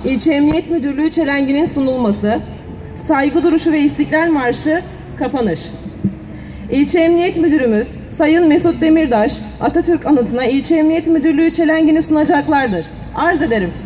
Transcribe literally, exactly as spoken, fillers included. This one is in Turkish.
İlçe Emniyet Müdürlüğü çelenginin sunulması, saygı duruşu ve İstiklal Marşı, kapanış. İlçe Emniyet Müdürümüz Sayın Mesut Demirtaş, Atatürk anıtına İlçe Emniyet Müdürlüğü çelengini sunacaklardır. Arz ederim.